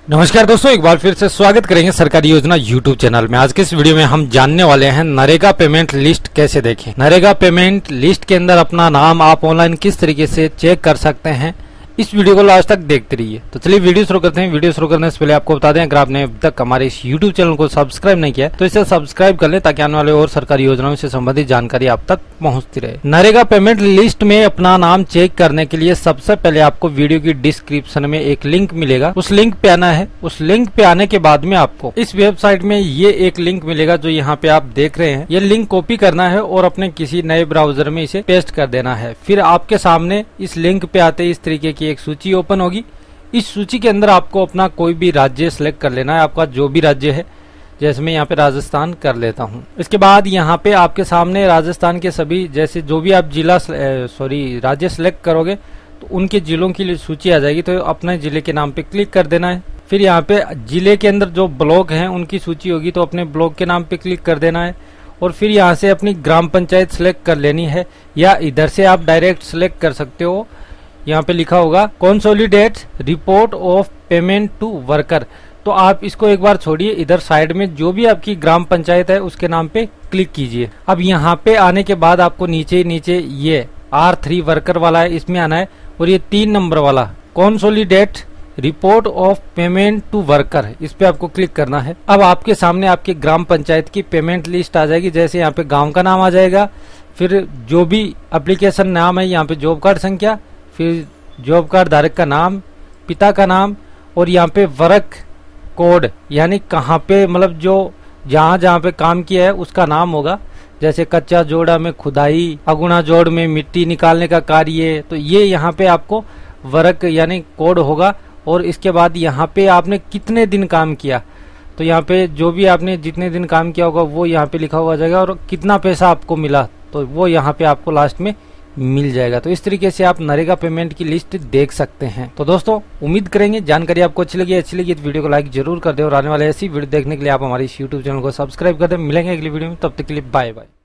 नमस्कार दोस्तों, एक बार फिर से स्वागत करेंगे सरकारी योजना यूट्यूब चैनल में। आज के इस वीडियो में हम जानने वाले हैं नरेगा पेमेंट लिस्ट कैसे देखें। नरेगा पेमेंट लिस्ट के अंदर अपना नाम आप ऑनलाइन किस तरीके से चेक कर सकते हैं, इस वीडियो को लास्ट तक देखते रहिए। तो चलिए वीडियो शुरू करते हैं। वीडियो शुरू करने से पहले आपको बता दें, अगर आपने अब तक हमारे इस यूट्यूब चैनल को सब्सक्राइब नहीं किया तो इसे सब्सक्राइब कर ले, ताकि आने वाले और सरकारी योजनाओं से संबंधित जानकारी आप तक पहुंचती रहे। नरेगा पेमेंट लिस्ट में अपना नाम चेक करने के लिए सबसे पहले आपको वीडियो की डिस्क्रिप्शन में एक लिंक मिलेगा, उस लिंक पे आना है। उस लिंक पे आने के बाद में आपको इस वेबसाइट में ये एक लिंक मिलेगा जो यहाँ पे आप देख रहे हैं। ये लिंक कॉपी करना है और अपने किसी नए ब्राउजर में इसे पेस्ट कर देना है। फिर आपके सामने इस लिंक पे आते इस तरीके की एक सूची ओपन होगी। इस सूची के अंदर आपको अपना कोई भी राज्य सिलेक्ट कर लेना है, आपका जो भी राज्य है। जैसे मैं यहाँ पे राजस्थान कर लेता हूँ। इसके बाद यहाँ पे आपके सामने राजस्थान के सभी, जैसे जो भी आप राज्य सिलेक्ट करोगे तो उनके जिलों की सूची आ जाएगी। तो अपने जिले के नाम पे क्लिक कर देना है। फिर यहाँ पे जिले के अंदर जो ब्लॉक हैं उनकी सूची होगी, तो अपने ब्लॉक के नाम पे क्लिक कर देना है। और फिर यहाँ से अपनी ग्राम पंचायत सिलेक्ट कर लेनी है, या इधर से आप डायरेक्ट सिलेक्ट कर सकते हो। यहाँ पे लिखा होगा consolidate report of payment to worker, तो आप इसको एक बार छोड़िए। इधर साइड में जो भी आपकी ग्राम पंचायत है उसके नाम पे क्लिक कीजिए। अब यहाँ पे आने के बाद आपको नीचे ये R3 वर्कर वाला है, इसमें आना है। और ये 3 नंबर वाला consolidate report of payment to worker, इस पे आपको क्लिक करना है। अब आपके सामने आपकी ग्राम पंचायत की पेमेंट लिस्ट आ जाएगी। जैसे यहाँ पे गाँव का नाम आ जाएगा, फिर जो भी एप्लीकेशन नाम है, यहाँ पे जॉब कार्ड संख्या, फिर जॉब कार्ड धारक का नाम, पिता का नाम, और यहाँ पे वर्क कोड, यानी कहाँ पे, मतलब जो जहाँ पे काम किया है उसका नाम होगा। जैसे कच्चा जोड़ा में खुदाई, अगुणा जोड़ में मिट्टी निकालने का कार्य, तो ये यहाँ पे आपको वर्क यानी कोड होगा। और इसके बाद यहाँ पे आपने कितने दिन काम किया, तो यहाँ पे जो भी आपने जितने दिन काम किया होगा वो यहाँ पे लिखा हुआ जाएगा, और कितना पैसा आपको मिला तो वो यहाँ पे आपको लास्ट में मिल जाएगा। तो इस तरीके से आप नरेगा पेमेंट की लिस्ट देख सकते हैं। तो दोस्तों, उम्मीद करेंगे जानकारी आपको अच्छी लगी तो वीडियो को लाइक जरूर कर दें, और आने वाले ऐसी वीडियो देखने के लिए आप हमारे इस यूट्यूब चैनल को सब्सक्राइब कर दें। मिलेंगे अगली वीडियो में, तब तक के लिए बाय बाय।